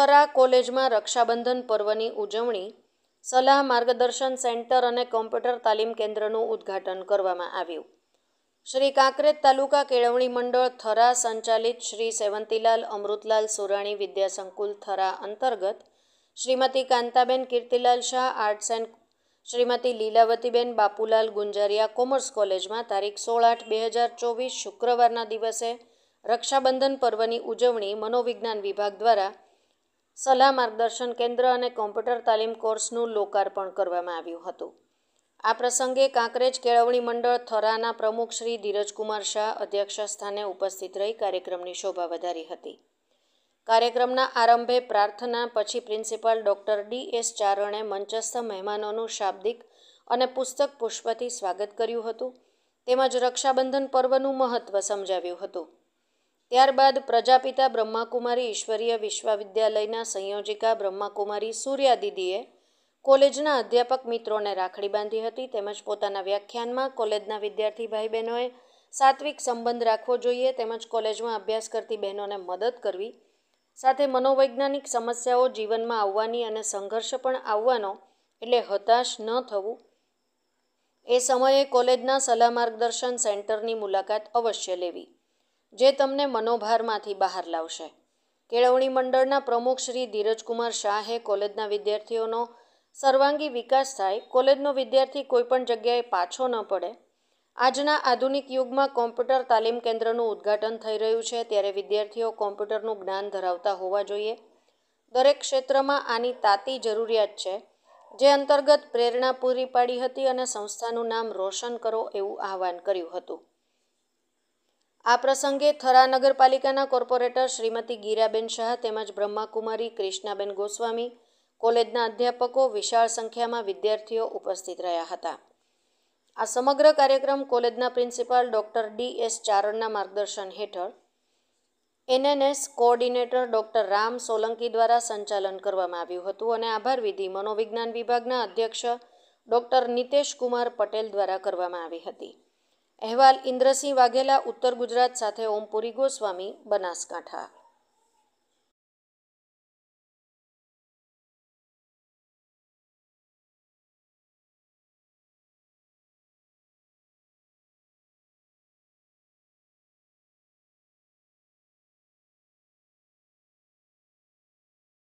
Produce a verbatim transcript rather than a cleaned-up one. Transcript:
થરા કોલેજમાં રક્ષાબંધન પર્વની ઉજવણી સલાહ માર્ગદર્શન સેન્ટર અને કોમ્પ્યુટર તાલીમ કેન્દ્રનું ઉદ્ઘાટન કરવામાં આવ્યું. શ્રી કાંકરેજ તાલુકા કેળવણી મંડળ થરા સંચાલિત શ્રી સેવંતીલાલ અમૃતલાલ સુરાણી વિદ્યાસંકુલ થરા અંતર્ગત Shrimati Kantaben Kirtilal Shah arts and Shrimati Lilavatiben Bapulal Gunjariya commerce કોલેજમાં તારીખ સોળ આઠ બે હજાર ચોવીસ શુક્રવારના દિવસે રક્ષાબંધન પર્વની ઉજવણી મનોવિજ્ઞાન વિભાગ દ્વારા સલાહ માર્ગદર્શન કેન્દ્ર અને કોમ્પ્યુટર તાલીમ કોર્સનું લોકાર્પણ કરવામાં આવ્યું હતું. આ પ્રસંગે કાંકરેજ કેળવણી મંડળ થરાના પ્રમુખ શ્રી ધીરજકુમાર શાહ અધ્યક્ષ સ્થાને ઉપસ્થિત રહી કાર્યક્રમની શોભા વધારી હતી. કાર્યક્રમના આરંભે પ્રાર્થના પછી પ્રિન્સિપાલ ડૉક્ટર ડી એસ ચારણે મંચસ્થ મહેમાનોનું શાબ્દિક અને પુસ્તક પુષ્પથી સ્વાગત કર્યું હતું તેમજ રક્ષાબંધન પર્વનું મહત્ત્વ સમજાવ્યું હતું. ત્યારબાદ પ્રજાપિતા બ્રહ્માકુમારી ઈશ્વરીય વિશ્વવિદ્યાલયના સંયોજિકા બ્રહ્માકુમારી સૂર્યા દીદીએ કોલેજના અધ્યાપક મિત્રોને રાખડી બાંધી હતી તેમજ પોતાના વ્યાખ્યાનમાં કોલેજના વિદ્યાર્થી ભાઈ બહેનોએ સાત્વિક સંબંધ રાખવો જોઈએ તેમજ કોલેજમાં અભ્યાસ કરતી બહેનોને મદદ કરવી સાથે મનોવૈજ્ઞાનિક સમસ્યાઓ જીવનમાં આવવાની અને સંઘર્ષ પણ આવવાનો એટલે હતાશ ન થવું. એ સમયે કોલેજના સલાહ માર્ગદર્શન સેન્ટરની મુલાકાત અવશ્ય લેવી જે તમને મનોભારમાંથી બહાર લાવશે. કેળવણી મંડળના પ્રમુખ શ્રી ધીરજકુમાર શાહે કોલેજના વિદ્યાર્થીઓનો સર્વાંગી વિકાસ થાય, કોલેજનો વિદ્યાર્થી કોઈપણ જગ્યાએ પાછો ન પડે. આજના આધુનિક યુગમાં કોમ્પ્યુટર તાલીમ કેન્દ્રનું ઉદ્ઘાટન થઈ રહ્યું છે ત્યારે વિદ્યાર્થીઓ કોમ્પ્યુટરનું જ્ઞાન ધરાવતા હોવા જોઈએ. દરેક ક્ષેત્રમાં આની તાતી જરૂરિયાત છે જે અંતર્ગત પ્રેરણા પૂરી પાડી હતી અને સંસ્થાનું નામ રોશન કરો એવું આહવાન કર્યું હતું. આ પ્રસંગે થરા નગરપાલિકાના કોર્પોરેટર શ્રીમતી ગીરાબેન શાહ તેમજ બ્રહ્માકુમારી ક્રિષ્નાબેન ગોસ્વામી, કોલેજના અધ્યાપકો, વિશાળ સંખ્યામાં વિદ્યાર્થીઓ ઉપસ્થિત રહ્યા હતા. આ સમગ્ર કાર્યક્રમ કોલેજના પ્રિન્સિપાલ ડૉક્ટર ડી એસ ચારણના માર્ગદર્શન હેઠળ NNS coordinator doctor Ram Solanki દ્વારા સંચાલન કરવામાં આવ્યું હતું અને આભાર વિધિ મનોવિજ્ઞાન વિભાગના અધ્યક્ષ ડૉક્ટર નિતેશ કુમાર પટેલ દ્વારા કરવામાં આવી હતી. અહેવાલ ઇન્દ્રસિંહ વાઘેલા, ઉત્તર ગુજરાત સાથે ઓમપુરી ગોસ્વામી, બનાસકાંઠા.